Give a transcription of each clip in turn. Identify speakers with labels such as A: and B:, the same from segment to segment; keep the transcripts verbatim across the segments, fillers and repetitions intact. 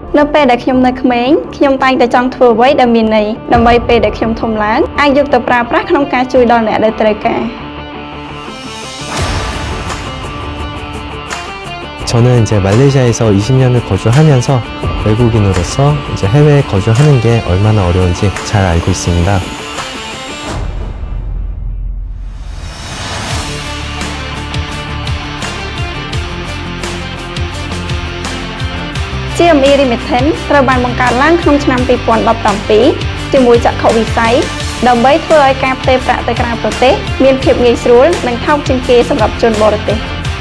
A: នៅពេលដែលខ្ញុំនៅក្មេងខ្ញុំតែងតែចង់ធ្វើអ្វីដែលមានន័យដើម្បីពេលដែលខ្ញុំធំឡើងអាចយកទៅប្រើប្រាស់ក្នុងការជួយដល់អ្នកដែលត្រូវការ
B: 저는 이제 말레이시아에서 이십 년을 거주하면서 외국인으로서 이제 해외에 거주하는 게 얼마나 어려운지 잘 알고 있습니다.
A: จี เอ็ม อี Remittance ត្រូវបានបង្កើតឡើងក្នុងឆ្នាំ ពីរពាន់ដប់ប្រាំពីរ ជាមួយចក្ខុវិស័យដើម្បីធ្វើឲ្យការផ្ទេរប្រាក់ទៅក្រៅប្រទេសមានភាពងាយស្រួលនិងថោកជាងគេសម្រាប់ជនបរទេស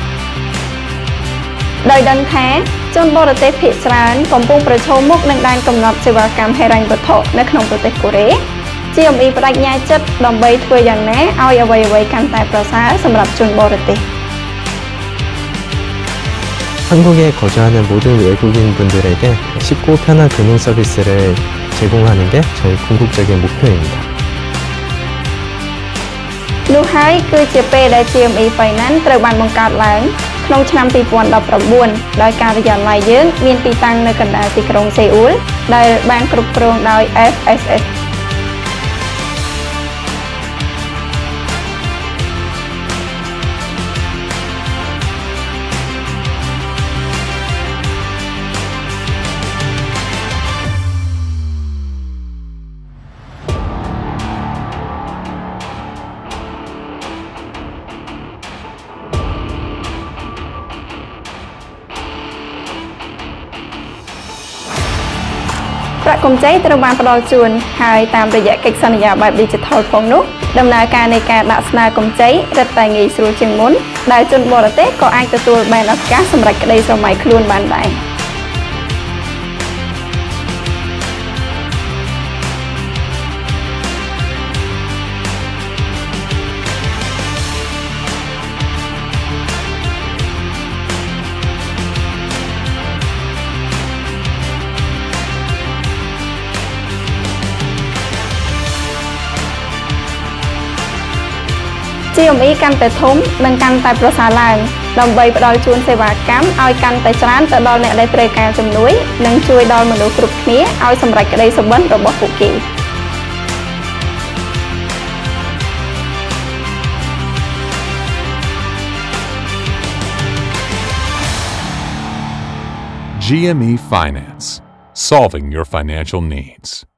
A: ដោយដឹងថាជនបរទេសភាគច្រើនកំពុងប្រឈមមុខនឹងដែនកំណត់សេវាកម្មហិរញ្ញវត្ថុនៅក្នុងប្រទេសកូរ៉េ จี เอ็ม อี បដិញ្ញាចិត្តដើម្បីធ្វើយ៉ាងណាឲ្យអ្វីៗកាន់តែប្រសើរសម្រាប់ជនបរទេស
B: 한국에 거주하는 모든 외국인분들에게 쉽고 편한 금융 서비스를 제공하는 게 저희 궁극적인 목표입니다.
A: នោះហើយគឺជាពេលដែល จี เอ็ม อี Finance ត្រូវបានបង្កើតឡើងក្នុងឆ្នាំ ពីរពាន់ដប់ប្រាំបួន ដោយការិយាល័យយើងមានទីតាំងនៅកណ្ដាលទីក្រុងសេអ៊ូលដែលបានគ្រប់គ្រងដោយ เอฟ เอส เอส ប្រាក់កម្ចីត្រូវបានផ្ដល់ជូនហើយតាមរយៈកិច្ចសន្យាបែប Digital ផងនោះដំណើរការនៃការដាក់ស្នើកម្ចីរឹតតែងាយស្រួលជាងមុនដែលជនបរទេសក៏អាចទទួលបានឱកាសសម្រាប់ក្តីស្រមៃខ្លួនបានដែរ จี เอ็ม อี កាន់តែធំនិងកាន់តែប្រសើរឡើងដើម្បីផ្ដល់ជូនសេវាកម្មឲ្យកាន់តែច្រើនទៅដល់អ្នកដែលត្រូវការជំនួយនិងជួយដល់មនុស្សគ្រប់គ្នាឲ្យសម្រេចក្តីសុបិនរបស់ពួកគេ
C: จี เอ็ม อี Finance, solving your financial needs.